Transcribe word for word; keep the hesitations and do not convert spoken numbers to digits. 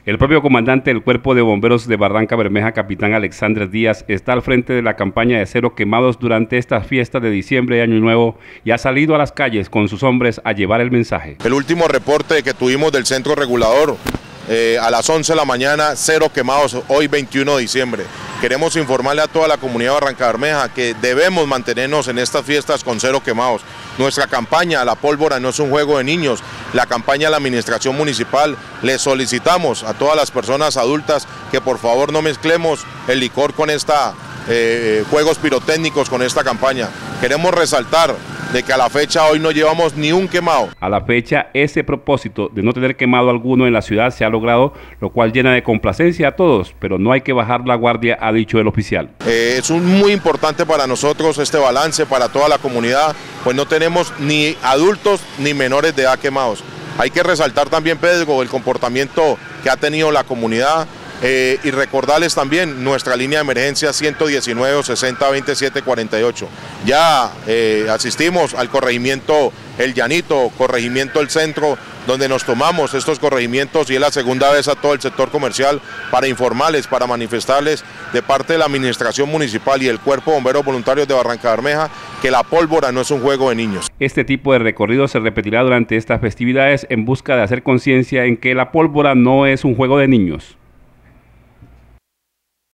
El propio comandante del Cuerpo de Bomberos de Barrancabermeja, capitán Alexandre Díaz, está al frente de la campaña de Cero Quemados durante estas fiestas de diciembre y Año Nuevo y ha salido a las calles con sus hombres a llevar el mensaje. El último reporte que tuvimos del centro regulador, eh, a las once de la mañana, cero quemados, hoy veintiuno de diciembre. Queremos informarle a toda la comunidad de Barrancabermeja que debemos mantenernos en estas fiestas con cero quemados. Nuestra campaña, la pólvora no es un juego de niños, la campaña de la administración municipal, le solicitamos a todas las personas adultas que por favor no mezclemos el licor con esta, eh, juegos pirotécnicos con esta campaña. Queremos resaltar de que a la fecha hoy no llevamos ni un quemado. A la fecha, ese propósito de no tener quemado alguno en la ciudad se ha logrado, lo cual llena de complacencia a todos, pero no hay que bajar la guardia, ha dicho el oficial. Eh, es un, muy importante para nosotros este balance, para toda la comunidad, pues no tenemos ni adultos ni menores de edad quemados. Hay que resaltar también, Pedro, el comportamiento que ha tenido la comunidad. Eh, y recordarles también nuestra línea de emergencia ciento diecinueve, sesenta, veintisiete, cuarenta y ocho. Ya eh, asistimos al corregimiento El Llanito, corregimiento El Centro, donde nos tomamos estos corregimientos y es la segunda vez a todo el sector comercial para informarles, para manifestarles de parte de la administración municipal y el Cuerpo de Bomberos Voluntarios de Barrancabermeja que la pólvora no es un juego de niños. Este tipo de recorrido se repetirá durante estas festividades en busca de hacer conciencia en que la pólvora no es un juego de niños.